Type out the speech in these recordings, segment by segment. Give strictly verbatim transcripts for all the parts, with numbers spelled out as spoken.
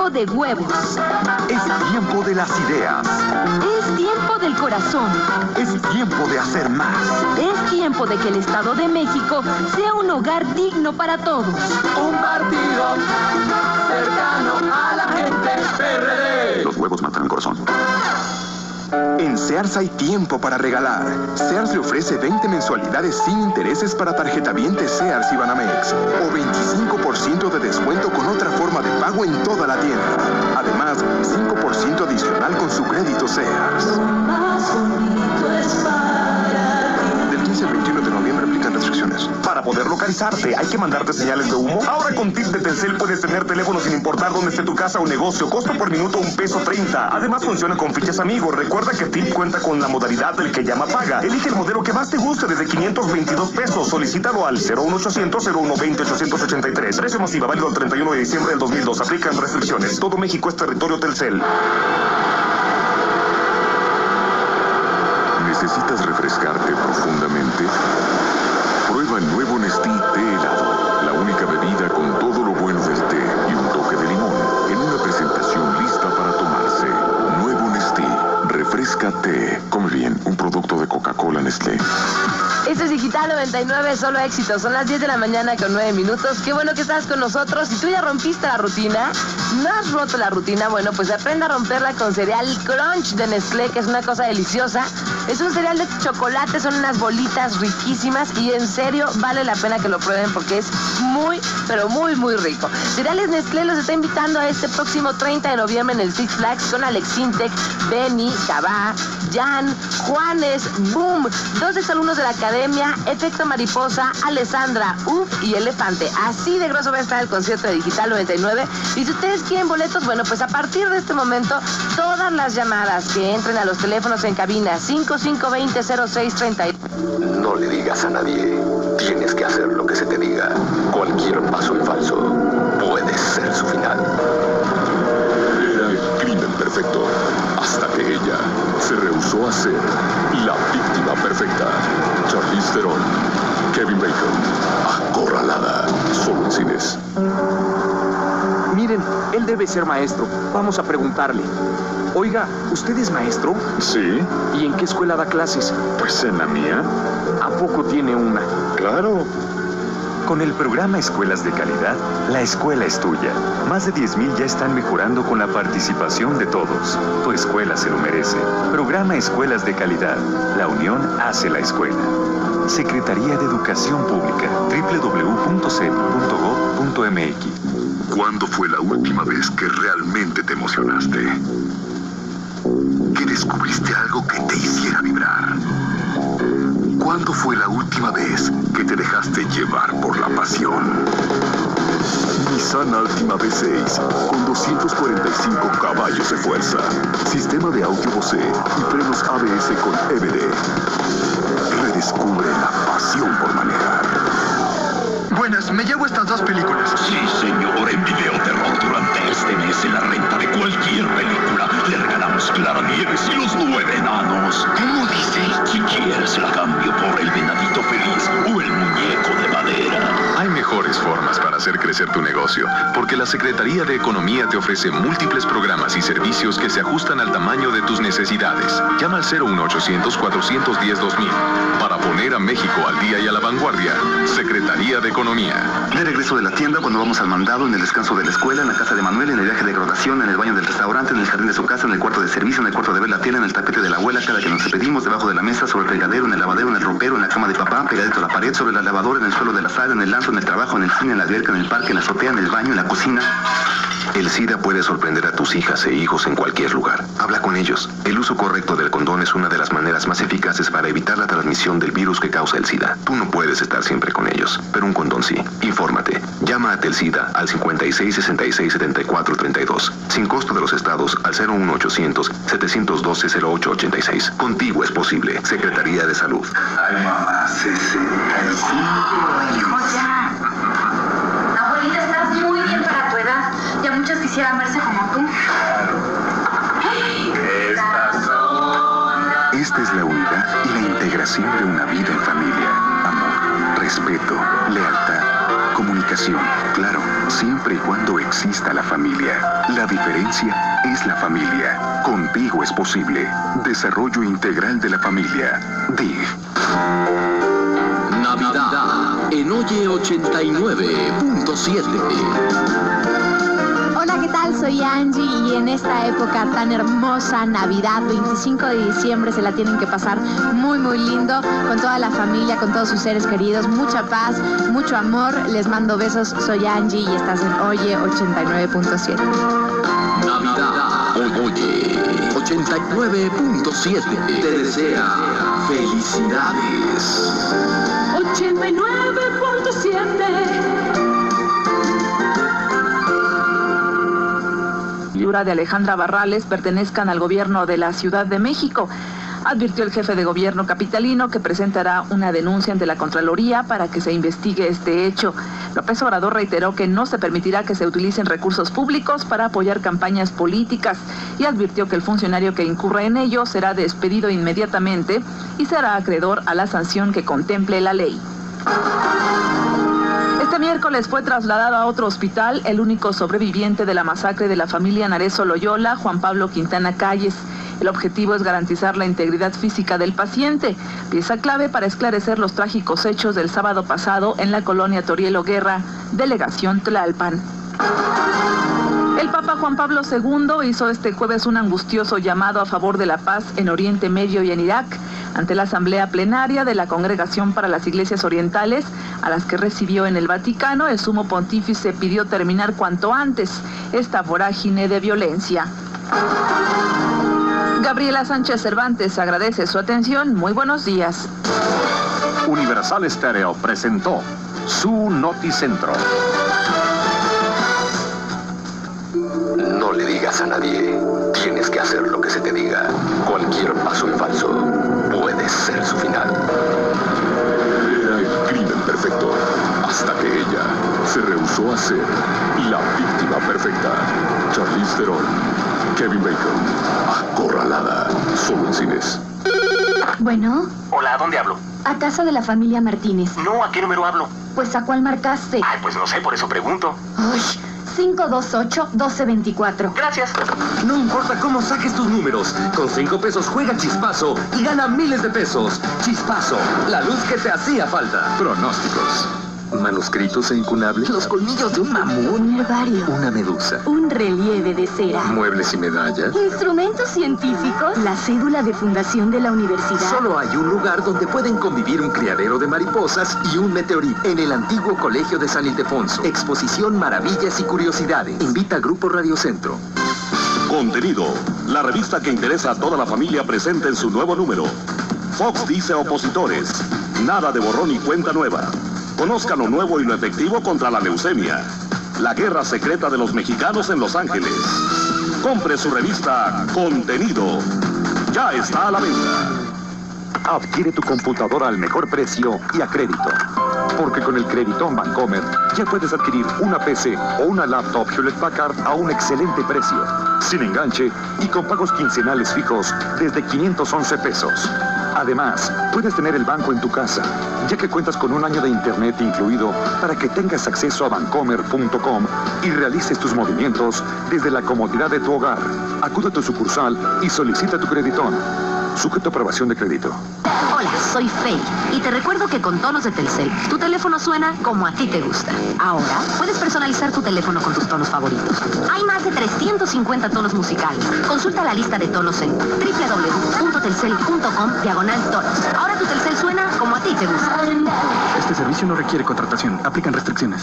tiempo de huevos. Es tiempo de las ideas. Es tiempo del corazón. Es tiempo de hacer más. Es tiempo de que el Estado de México sea un hogar digno para todos. Un partido cercano a la gente. P R D. Los huevos matan el corazón. En Sears hay tiempo para regalar. Sears le ofrece veinte mensualidades sin intereses para tarjetavientes Sears y Banamex. O veinticinco por ciento de descuento con otra forma de pago en toda la tienda. Además, cinco por ciento adicional con su crédito Sears. Lo más bonito es para ti. Del quince al veintiuno de noviembre aplican restricciones. Para poder localizarte, ¿hay que mandarte señales de humo? Ahora con tips de Telcel puedes tener teléfono sin importar dónde esté tu casa o negocio. Costo por minuto un peso treinta. Además funciona con fichas amigos. Recuerda que Tip cuenta con la modalidad del que llama paga. Elige el modelo que más te guste desde quinientos veintidós pesos. Solicítalo al cero uno ochocientos cero uno veinte ochocientos ochenta y tres. Precio masiva válido el treinta y uno de diciembre del dos mil dos. Aplican restricciones. Todo México es territorio Telcel. ¿Necesitas refrescarte profundamente? Prueba el nuevo Nestlé té helado, la única bebida con todo lo bueno del té y un toque de limón, en una presentación lista para tomarse. Nuevo Nestlé, refrescate. Come bien, un producto de Coca-Cola Nestlé. Este es Digital noventa y nueve, solo éxito. Son las diez de la mañana con nueve minutos. Qué bueno que estás con nosotros. Si tú ya rompiste la rutina, no has roto la rutina, bueno, pues aprenda a romperla con cereal Crunch de Nestlé, que es una cosa deliciosa. Es un cereal de chocolate, son unas bolitas riquísimas y en serio vale la pena que lo prueben porque es muy, pero muy, muy rico. Cereales Nestlé los está invitando a este próximo treinta de noviembre en el Six Flags con Alex Sintek, Benny, Cabá, Jan, Juanes, Boom, dos exalumnos de la academia, Efecto Mariposa, Alessandra, Uf y Elefante. Así de grosso va a estar el concierto de Digital noventa y nueve. Y si ustedes quieren boletos, bueno, pues a partir de este momento, todas las llamadas que entren a los teléfonos en cabina cinco cinco dos cero cero seis treinta. No le digas a nadie. Tienes que hacer lo que se te diga. Cualquier paso en falso puede ser su final. Era el crimen perfecto, hasta que ella se rehusó a ser la víctima perfecta. Charlize Theron, Kevin Bacon, Acorralada, solo en cines. Miren, él debe ser maestro. Vamos a preguntarle. Oiga, ¿usted es maestro? Sí. ¿Y en qué escuela da clases? Pues en la mía. ¿A poco tiene una? Claro. Con el programa Escuelas de Calidad, la escuela es tuya. Más de diez mil ya están mejorando con la participación de todos. Tu escuela se lo merece. Programa Escuelas de Calidad. La unión hace la escuela. Secretaría de Educación Pública. doble u doble u doble u punto c e p punto gov punto m x. ¿Cuándo fue la última vez que realmente te emocionaste? Que descubriste algo que te hiciera vibrar. ¿Cuándo fue la última vez que te dejaste llevar por la pasión? Nissan Altima V seis, con doscientos cuarenta y cinco caballos de fuerza, sistema de audio Bose y frenos A B S con E B D. Redescubre la pasión por manejar. Buenas, me llevo estas dos películas. Sí, señor, en Videoterror durante este mes en la renta de cualquier película le regalamos Clara Nieves y los nueve enanos. ¿Cómo dice? Si quieres la cambio por el venadito feliz o el muñeco de madera. Hay mejores formas para hacer crecer tu negocio, porque la Secretaría de Economía te ofrece múltiples programas y servicios que se ajustan al tamaño de tus necesidades. Llama al cero uno ochocientos cuatrocientos diez dos mil para poner a México al día y a la vanguardia. Secretaría de Economía. De regreso de la tienda, cuando vamos al mandado, en el descanso de la escuela, en la casa de Manuel, en el viaje de graduación, en el baño del restaurante, en el jardín de su casa, en el cuarto de servicio, en el cuarto de ver la tele, en el tapete de la abuela, cada que nos despedimos, debajo de la mesa, sobre el fregadero, en el lavadero, en el ropero, en la cama de papá, pegadito a la pared, sobre la lavadora, en el suelo de la sala, en el lanzo, en el trabajo, en el cine, en la alberca, en el parque, en la azotea, en el baño, en la cocina. El SIDA puede sorprender a tus hijas e hijos en cualquier lugar. Habla con ellos. El uso correcto del condón es una de las maneras más eficaces para evitar la transmisión del virus que causa el SIDA. Tú no puedes estar siempre con ellos, pero un condón sí. Infórmate. Llama a Telsida al cincuenta y seis sesenta y seis setenta y cuatro treinta y dos. Sin costo de los estados al cero uno ochocientos setecientos doce cero ocho ochenta y seis. Contigo es posible. Secretaría de Salud. Ay, mamá, sesenta y cinco. Hijo, ya. Abuelita, estás muy bien para tu edad. Ya muchos quisieran verse como tú. Estas son... Esta es la unidad y la integración de una vida en familia. Amor, respeto, lealtad, comunicación. Claro, siempre y cuando exista la familia. La diferencia es la familia. Contigo es posible. Desarrollo integral de la familia. D I F. Navidad en Oye ochenta y nueve punto siete. Hola, ¿qué tal? Soy Angie y en esta época tan hermosa, Navidad, veinticinco de diciembre, se la tienen que pasar muy, muy lindo con toda la familia, con todos sus seres queridos. Mucha paz, mucho amor. Les mando besos. Soy Angie y estás en Oye ochenta y nueve punto siete. Navidad, Oye ochenta y nueve punto siete te desea felicidades. ochenta y nueve punto siete. De Alejandra Barrales pertenezcan al gobierno de la Ciudad de México. Advirtió el jefe de gobierno capitalino que presentará una denuncia ante la Contraloría para que se investigue este hecho. López Obrador reiteró que no se permitirá que se utilicen recursos públicos para apoyar campañas políticas y advirtió que el funcionario que incurra en ello será despedido inmediatamente y será acreedor a la sanción que contemple la ley. Este miércoles fue trasladado a otro hospital el único sobreviviente de la masacre de la familia Narezo Loyola, Juan Pablo Quintana Calles. El objetivo es garantizar la integridad física del paciente, pieza clave para esclarecer los trágicos hechos del sábado pasado en la colonia Torielo Guerra, delegación Tlalpan. El Papa Juan Pablo segundo hizo este jueves un angustioso llamado a favor de la paz en Oriente Medio y en Irak. Ante la asamblea plenaria de la Congregación para las Iglesias Orientales, a las que recibió en el Vaticano, el sumo pontífice pidió terminar cuanto antes esta vorágine de violencia. Gabriela Sánchez Cervantes agradece su atención. Muy buenos días. Universal Estéreo presentó su Noticentro. No le digas a nadie. Tienes que hacer lo que se te diga. Cualquier paso en falso puede ser su final. Era el crimen perfecto, hasta que ella se rehusó a ser la víctima perfecta. Charlize Theron, Kevin Bacon, acorralada, solo en cines. Bueno. Hola, ¿a dónde hablo? A casa de la familia Martínez. No, ¿a qué número hablo? Pues, ¿a cuál marcaste? Ay, pues no sé, por eso pregunto. Uy, cinco dos ocho, uno dos dos cuatro. Gracias. No importa cómo saques tus números, con cinco pesos juega Chispazo y gana miles de pesos. Chispazo, la luz que te hacía falta. Pronósticos. Manuscritos e incunables. Los colmillos de un mamut. Un herbario. Una medusa. Un relieve de cera. Muebles y medallas. Instrumentos científicos. La cédula de fundación de la universidad. Solo hay un lugar donde pueden convivir un criadero de mariposas y un meteorito. En el antiguo colegio de San Ildefonso. Exposición Maravillas y Curiosidades. Invita Grupo Radio Centro. Contenido. La revista que interesa a toda la familia presenta en su nuevo número. Fox dice a opositores. Nada de borrón y cuenta nueva. Conozca lo nuevo y lo efectivo contra la leucemia. La guerra secreta de los mexicanos en Los Ángeles. Compre su revista Contenido. Ya está a la venta. Adquiere tu computadora al mejor precio y a crédito. Porque con el Creditón Bancomer ya puedes adquirir una P C o una laptop Hewlett Packard a un excelente precio, sin enganche y con pagos quincenales fijos desde quinientos once pesos. Además, puedes tener el banco en tu casa, ya que cuentas con un año de internet incluido para que tengas acceso a bancomer punto com y realices tus movimientos desde la comodidad de tu hogar. Acude a tu sucursal y solicita tu Creditón. Sujeto a aprobación de crédito. Hola, soy Faye y te recuerdo que con tonos de Telcel, tu teléfono suena como a ti te gusta. Ahora, puedes personalizar tu teléfono con tus tonos favoritos. Hay más de trescientos cincuenta tonos musicales. Consulta la lista de tonos en doble u doble u doble u punto telcel punto com diagonal tonos. Ahora tu Telcel suena como a ti te gusta. Este servicio no requiere contratación. Aplican restricciones.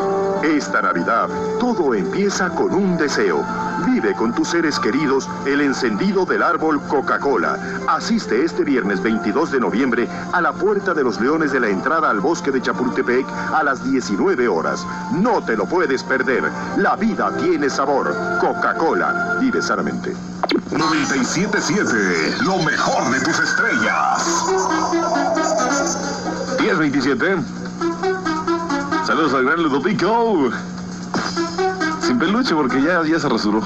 Esta Navidad, todo empieza con un deseo. Vive con tus seres queridos el encendido del árbol Coca-Cola. Asiste este viernes veintidós de noviembre a la Puerta de los Leones de la entrada al bosque de Chapultepec a las diecinueve horas. No te lo puedes perder. La vida tiene sabor. Coca-Cola. Vive sanamente. noventa y siete punto siete, lo mejor de tus estrellas. diez veintisiete. Saludos al gran Ludovico. Sin peluche porque ya, ya se rasuró.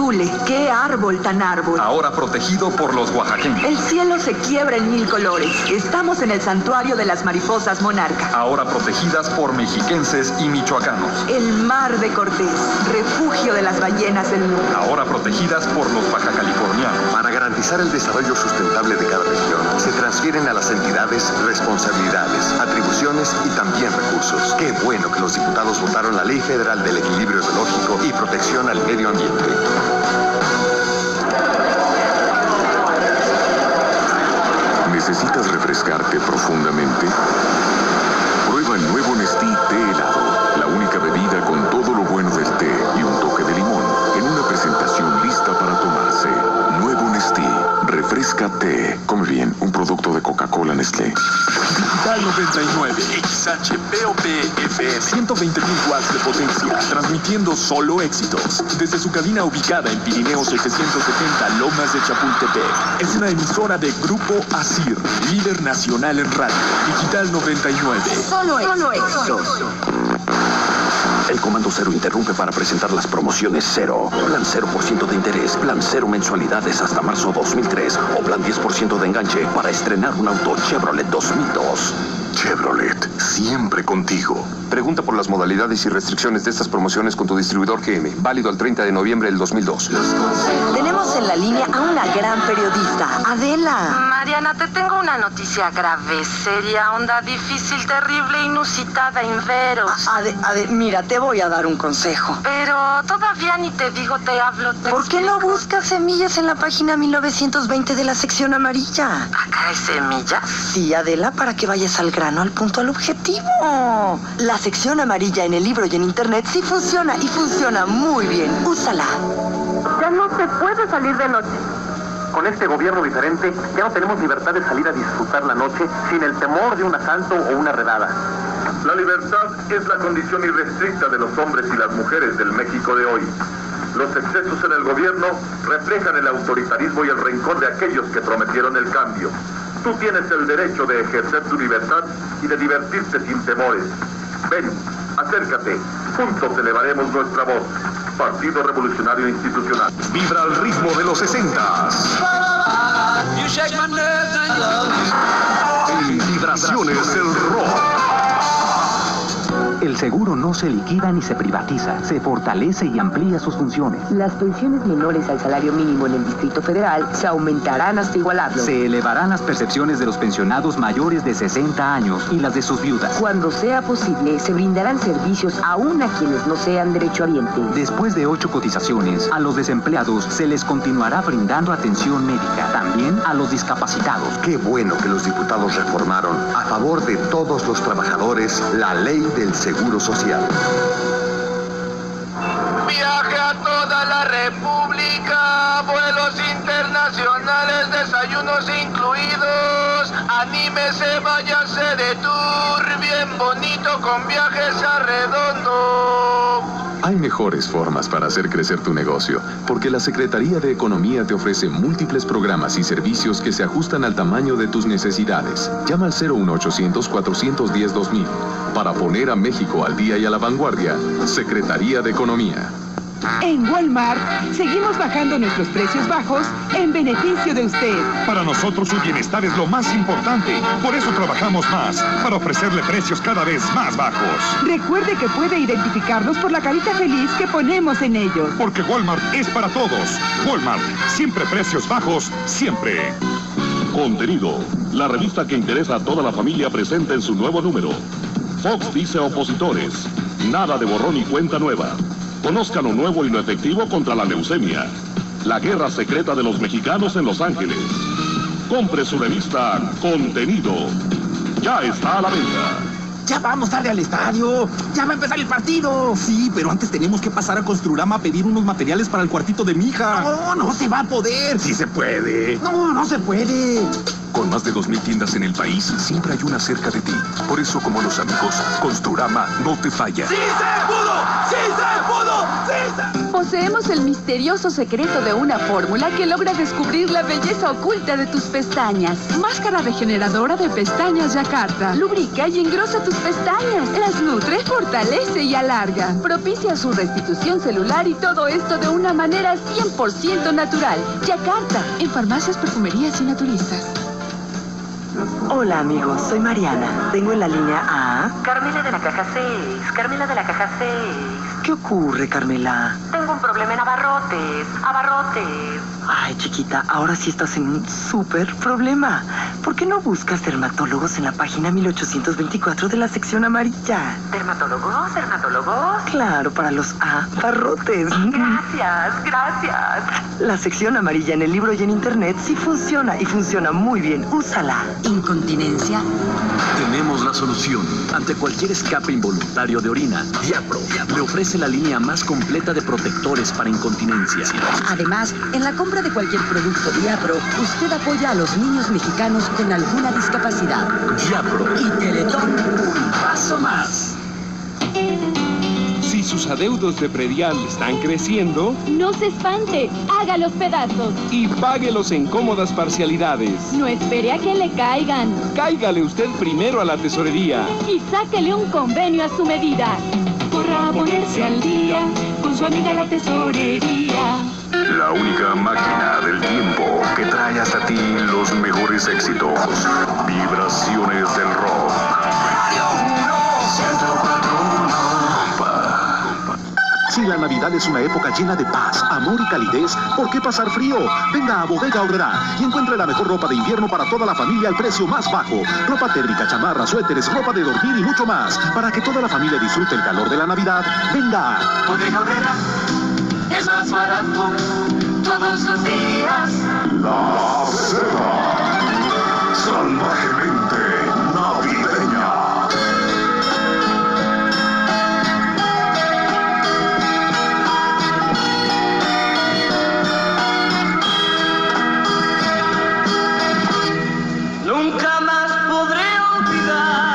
Tule, qué árbol tan árbol. Ahora protegido por los oaxaqueños. El cielo se quiebra en mil colores. Estamos en el santuario de las mariposas monarca. Ahora protegidas por mexiquenses y michoacanos. El mar de Cortés, refugio de las ballenas del norte. Ahora protegidas por los bajacalifornianos. Para garantizar el desarrollo sustentable de cada región, se transfieren a las entidades responsabilidades, atribuciones y también recursos. Qué bueno que los diputados votaron la Ley Federal del Equilibrio Ecológico y Protección al Medio Ambiente. ¿Necesitas refrescarte profundamente? Prueba el nuevo Nestí Té Helado, la única bebida con todo lo bueno del té y un toque de limón, en una presentación lista para tomarse. Nuevo Nestí, refrescate. Come bien, un producto de Coca-Cola Nestlé. Digital noventa y nueve, X H P O P F M, ciento veinte mil watts de potencia, transmitiendo solo éxitos. Desde su cabina ubicada en Pirineos ochocientos setenta, Lomas de Chapultepec. Es una emisora de Grupo ASIR, líder nacional en radio. Digital noventa y nueve. Solo éxitos. El Comando Cero interrumpe para presentar las promociones Cero. Plan cero por ciento de interés, plan cero mensualidades hasta marzo dos mil tres o plan diez por ciento de enganche para estrenar un auto Chevrolet dos mil dos. Chevrolet, siempre contigo. Pregunta por las modalidades y restricciones de estas promociones con tu distribuidor G M. Válido al treinta de noviembre del dos mil dos. Tenemos en la línea a una gran periodista, Adela. Mariana, te tengo una noticia grave, seria, onda difícil, terrible, inusitada, inveros. Ade, Ade, mira, te voy a dar un consejo. Pero todavía ni te digo, te hablo, te ¿Por qué explico? no buscas semillas en la página mil novecientos veinte de la sección amarilla? ¿Acá hay semillas? Sí, Adela, para que vayas al grano, al punto, al objetivo. La sección amarilla en el libro y en internet sí funciona y funciona muy bien. Úsala. Ya no se puede salir de noche. Con este gobierno diferente, ya no tenemos libertad de salir a disfrutar la noche sin el temor de un asalto o una redada. La libertad es la condición irrestricta de los hombres y las mujeres del México de hoy. Los excesos en el gobierno reflejan el autoritarismo y el rencor de aquellos que prometieron el cambio. Tú tienes el derecho de ejercer tu libertad y de divertirte sin temores. Ven, acércate. Juntos elevaremos nuestra voz. Partido Revolucionario Institucional. Vibra al ritmo de los sesentas. En Vibraciones del Rock. El seguro no se liquida ni se privatiza, se fortalece y amplía sus funciones. Las pensiones menores al salario mínimo en el Distrito Federal se aumentarán hasta igualarlo. Se elevarán las percepciones de los pensionados mayores de sesenta años y las de sus viudas. Cuando sea posible, se brindarán servicios aún a quienes no sean derechohabientes. Después de ocho cotizaciones, a los desempleados se les continuará brindando atención médica, también a los discapacitados. Qué bueno que los diputados reformaron a favor de todos los trabajadores la ley del Seguro Social. Viaje a toda la República, vuelos internacionales, desayunos incluidos. Anímese, váyase de tour, bien bonito con viajes a Redondo. Hay mejores formas para hacer crecer tu negocio, porque la Secretaría de Economía te ofrece múltiples programas y servicios que se ajustan al tamaño de tus necesidades. Llama al cero uno ochocientos, cuatrocientos diez, dos mil para poner a México al día y a la vanguardia. Secretaría de Economía. En Walmart seguimos bajando nuestros precios bajos en beneficio de usted. Para nosotros su bienestar es lo más importante. Por eso trabajamos más, para ofrecerle precios cada vez más bajos. Recuerde que puede identificarnos por la carita feliz que ponemos en ellos. Porque Walmart es para todos. Walmart, siempre precios bajos, siempre. Contenido. La revista que interesa a toda la familia presenta en su nuevo número. Fox dice a opositores. Nada de borrón y cuenta nueva. Conozca lo nuevo y lo efectivo contra la leucemia. La guerra secreta de los mexicanos en Los Ángeles. Compre su revista Contenido. Ya está a la venta. Ya vamos tarde al estadio. Ya va a empezar el partido. Sí, pero antes tenemos que pasar a Construrama a pedir unos materiales para el cuartito de mi hija. No, no se va a poder. Sí se puede. No, no se puede. Con más de dos mil tiendas en el país, siempre hay una cerca de ti. Por eso, como los amigos, Construrama no te falla. ¡Sí se pudo! ¡Sí se pudo! pudo! ¡Sí! Poseemos el misterioso secreto de una fórmula que logra descubrir la belleza oculta de tus pestañas. Máscara regeneradora de pestañas Yakarta. Lubrica y engrosa tus pestañas. Las nutre, fortalece y alarga. Propicia su restitución celular y todo esto de una manera cien por ciento natural. Yakarta, en farmacias, perfumerías y naturistas. Hola amigos, soy Mariana. Tengo en la línea A... Carmela de la caja seis, Carmela de la caja seis. ¿Qué ocurre, Carmela? Tengo un problema en abarrotes, abarrotes. Ay, chiquita, ahora sí estás en un súper problema. ¿Por qué no buscas dermatólogos en la página mil ochocientos veinticuatro de la sección amarilla? ¿Dermatólogos? ¿Dermatólogos? Claro, para los abarrotes. Gracias, gracias. La sección amarilla en el libro y en internet sí funciona y funciona muy bien. Úsala. ¿Incontinencia? Tenemos la solución. Ante cualquier escape involuntario de orina, Diapro le ofrece la línea más completa de protectores para incontinencia. Además, en la compra de cualquier producto Diapro, usted apoya a los niños mexicanos con alguna discapacidad. Diapro y Teletón, un paso más. Si sus adeudos de predial están creciendo, no se espante, haga los pedazos y páguelos en cómodas parcialidades. No espere a que le caigan. Cáigale usted primero a la tesorería y sáquele un convenio a su medida. Corra a ponerse al día con su amiga la tesorería. La única máquina del tiempo que trae hasta ti los mejores éxitos. Vibraciones del rock. Si la Navidad es una época llena de paz, amor y calidez, ¿por qué pasar frío? Venga a Bodega Aurrerá y encuentre la mejor ropa de invierno para toda la familia al precio más bajo. Ropa térmica, chamarras, suéteres, ropa de dormir y mucho más. Para que toda la familia disfrute el calor de la Navidad, venga a Bodega Aurrerá. Es más barato todos los días. La cena salvajemente navideña. Nunca más podré olvidar